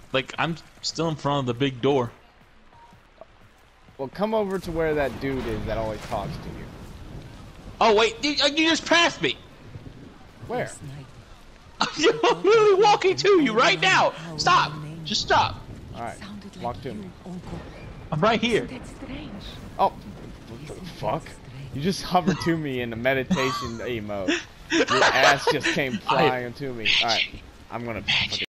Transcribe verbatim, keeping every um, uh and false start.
like I'm still in front of the big door. Well, come over to where that dude is that always talks to you. Oh wait, you, you just passed me. Where? I'm literally walking to you right now. Stop. Just stop. All right, walk to me. I'm right here. Oh, what the fuck? You just hovered to me in the meditation emote. Your ass just came flying to me. All right, I'm gonna.